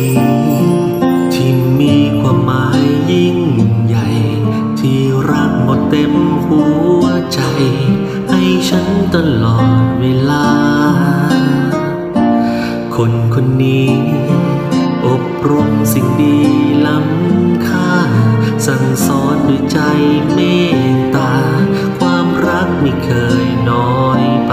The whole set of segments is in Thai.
นี้ที่มีความหมายยิ่งใหญ่ที่รักหมดเต็มหัวใจให้ฉันตลอดเวลาคนคนนี้อบรมสิ่งดีล้ำค่าสั่งสอนด้วยใจเมตตาความรักไม่เคยน้อยไป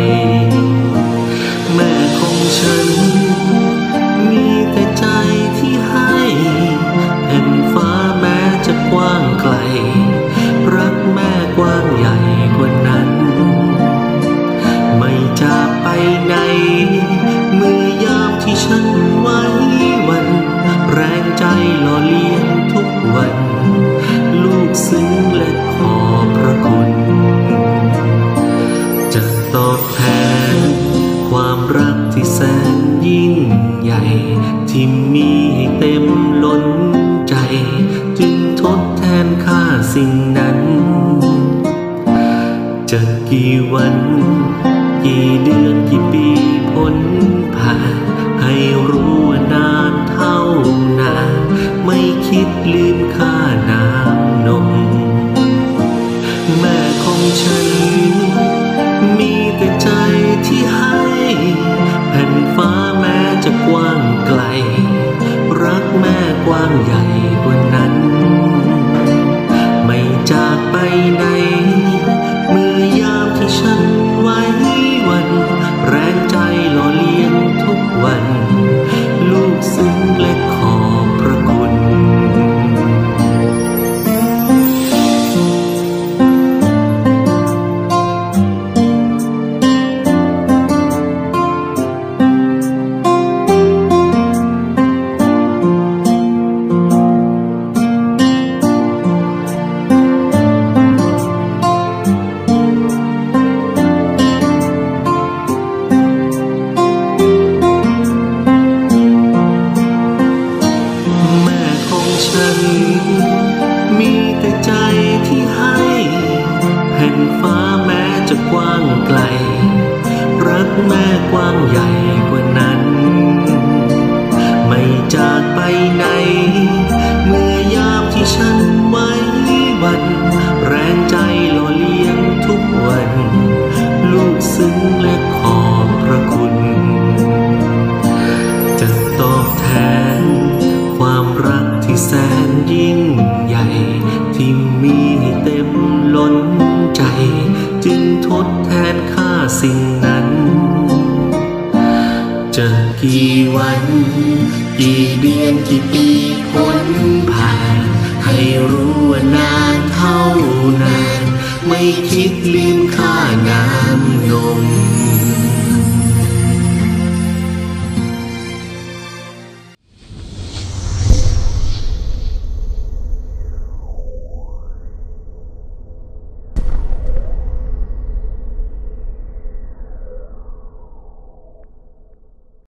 แม่ของฉันมีแต่ใจที่ให้แผ่นฟ้าแม้จะกว้างไกลรักแม่กว้างใหญ่กว่านั้นไม่จากไปไหนเมื่อยามที่ฉันไว้วันแรงใจหล่อเลี้ยงทุกวันลูกซึ้งและขอบพระคุณจะตอบแทนความรักที่แสนยิ่งใหญ่ที่มีให้เต็มล้นใจจึงทดแทนค่าสิ่งนั้นจะกี่วันกี่เดือนกี่ปีพ้นผ่านให้รู้ว่านานเท่านานไม่คิดลืมค่าน้ำนมแม่ของฉันมีแต่ใจที่ให้แผ่นฟ้าแม้จะกว้างไกลรักแม่กว้างใหญ่กว่านั้นไม่จากไปไหนเมื่อยามที่ฉันไว้วันแรงใจหล่อเลี้ยงทุกวันลูกซึ้งและขอบพระคุณฉันมีแต่ใจที่ให้แผ่นฟ้าแม้จะกว้างไกลรักแม่กว้างใหญ่กว่านั้นไม่จากไปไหนเมื่อยามที่ฉันไว้วันแรงใจหล่อเลี้ยงทุกวันลูกซึ้งและขอบพระคุณจะตอบแทนความรักที่แสนยิ่งใหญ่ที่มีให้เต็มล้นใจจึงทดแทนค่าสิ่งนั้นจะกี่วันกี่เดือนกี่ปีพ้นผ่านให้รู้ว่านานเท่านานไม่คิดลืมค่าน้ำนม